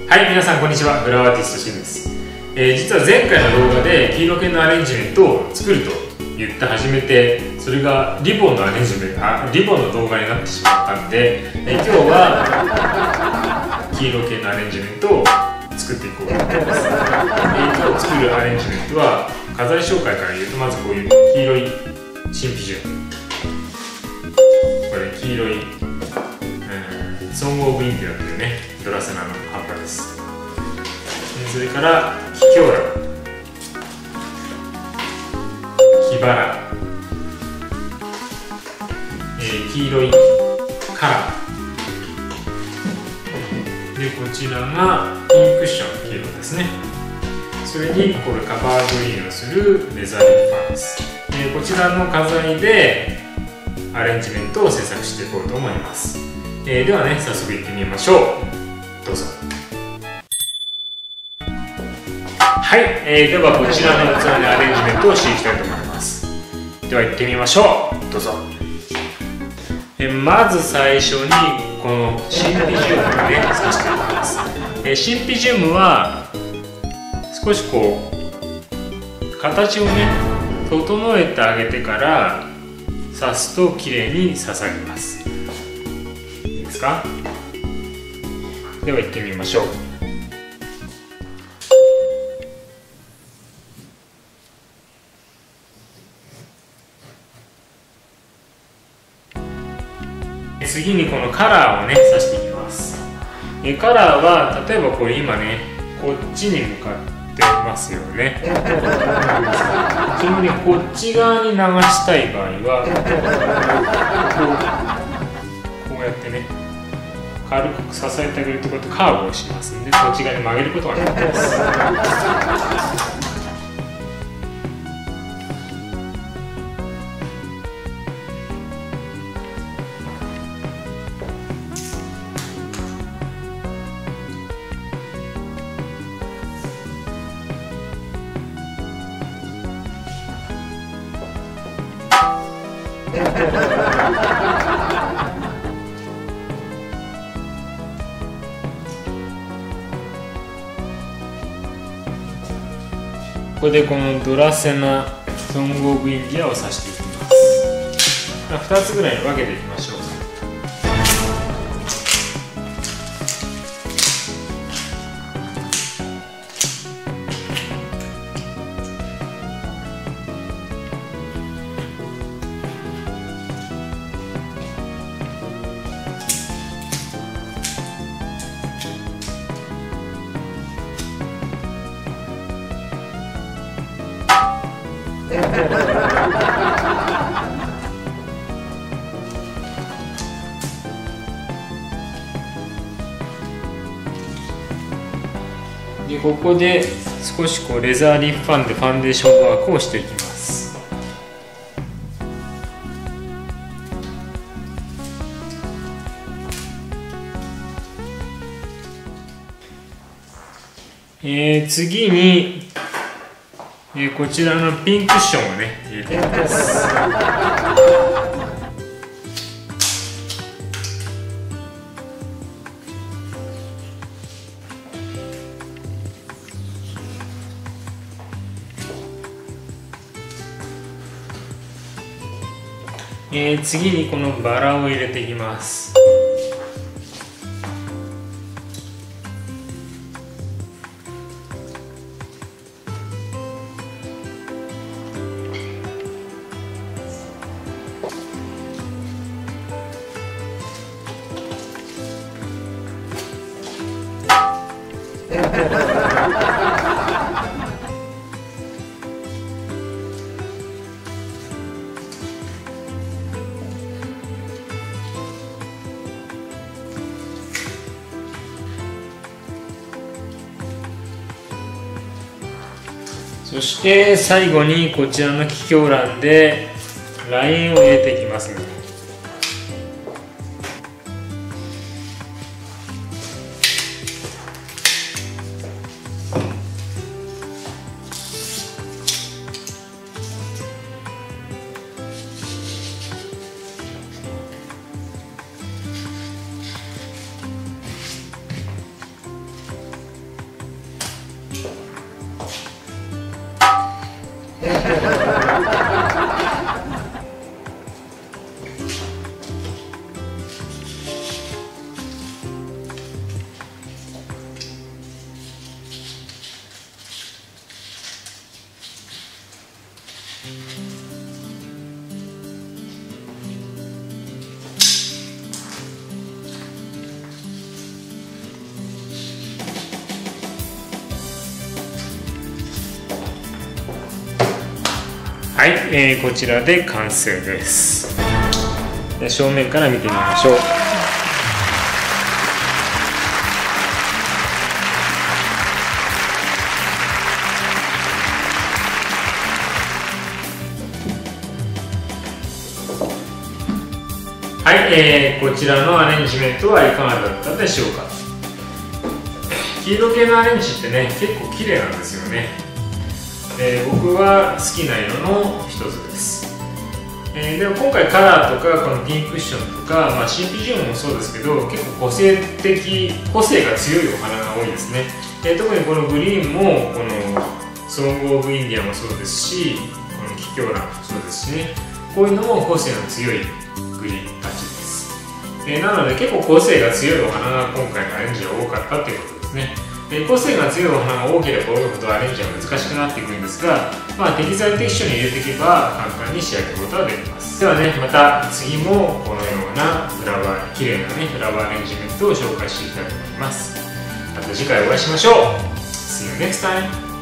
はい、皆さんこんにちは。フラワーアーティストシンです。実は前回の動画で黄色系のアレンジメントを作ると言って始めて、それがリボンのアレンジメント、リボンの動画になってしまったんで、今日は黄色系のアレンジメントを作っていこうと思います。今日作るアレンジメントは飾り紹介から言うと、まずこういう黄色いシンピジューム、これ黄色いソング・オブ・インディアというね、ドラセナの葉っぱです。それからキキョウラ、キバラ、黄色いカラーで、こちらがピンクッション、黄色ですね。それにこれカバーグリーンをするレザーリッファーです。こちらの飾りでアレンジメントを制作していこうと思います。ではね、早速いってみましょう。どうぞ。はい、ではこちらの器でアレンジメントをしていきたいと思います。では行ってみましょう。どうぞ。まず最初にこのシンピジウムをね、刺していきます。シンピジウムは少しこう形をね整えてあげてから刺すときれいに刺さります。いいですか？では行ってみましょう。次にこのカラーをね刺していきます。カラーは例えばこれ今ねこっちに向かってますよね。それにこっち側に流したい場合はこうやってね軽く支えてあげるとこうやってカーブをしますんで、こっち側に曲げることができます。ここでこのドラセナソング・オブ・インディアを刺していきます。2つぐらいに分けていきましょう。でここで少しこうレザーリッファンでファンデーションワークをしていきます。次にこちらのピンクッションをね入れていきます。次にこのバラを入れていきます。そして最後にこちらの気境欄でラインを入れていきます。 はい、こちらで完成です。で正面から見てみましょう。はい、こちらのアレンジメントはいかがだったでしょうか。黄色系のアレンジってね、結構綺麗なんですよね。僕は好きな色の一つです。でも今回カラーとかこのピンクッションとか、CPG もそうですけど、結構個性が強いお花が多いですね。特にこのグリーンもこのソング・オブ・インディアもそうですし、このキキョウラもそうですしね、こういうのも個性の強いグリーンたちです。なので結構個性が強いお花が今回のアレンジが多かったということですね。個性が強いお花が多ければ多いほどアレンジは難しくなっていくんですが、適材適所に入れていけば簡単に仕上げることができます。ではね、また次もこのような綺麗なねフラワーアレンジメントを紹介していきたいと思います。また次回お会いしましょう。See you next time!